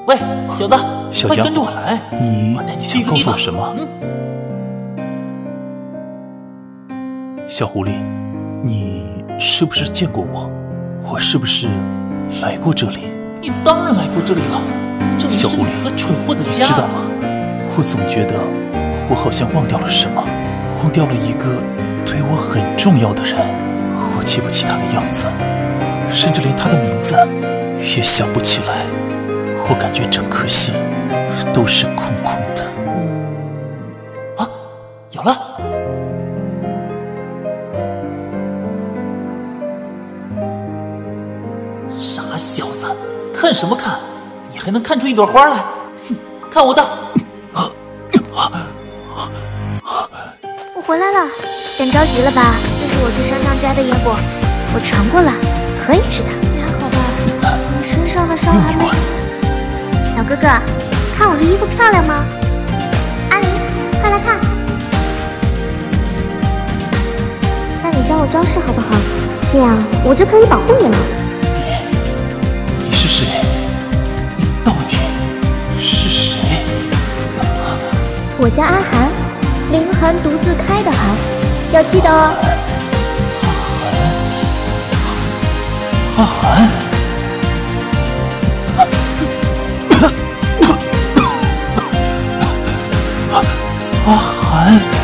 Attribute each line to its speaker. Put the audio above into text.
Speaker 1: 喂，小子，
Speaker 2: 小江，
Speaker 1: 快跟着我来！
Speaker 2: 你
Speaker 1: 我带你
Speaker 2: 想告诉我什么？小狐狸，你是不是见过我？我是不是来过这里？
Speaker 1: 你当然来过这里了，这里是你
Speaker 2: 小狐狸
Speaker 1: 和蠢货的家，
Speaker 2: 你知道吗？我总觉得我好像忘掉了什么，忘掉了一个对我很重要的人。我记不起他的样子，甚至连他的名字也想不起来。我感觉整颗心都是空空的。
Speaker 1: 啊，有了！傻小子，看什么看？你还能看出一朵花来？哼，看我的！
Speaker 3: 我回来了，等着急了吧？这是我去山上摘的野果，我尝过了，可以吃的。你还好吧？你身上的伤还没……小哥哥，看我的衣服漂亮吗？阿狸，快来看！那你教我招式好不好？这样我就可以保护你了。
Speaker 2: 你是谁？你到底是谁？
Speaker 3: 我叫阿寒，凌寒独自开的寒，要记得哦。
Speaker 2: 阿寒。阿寒。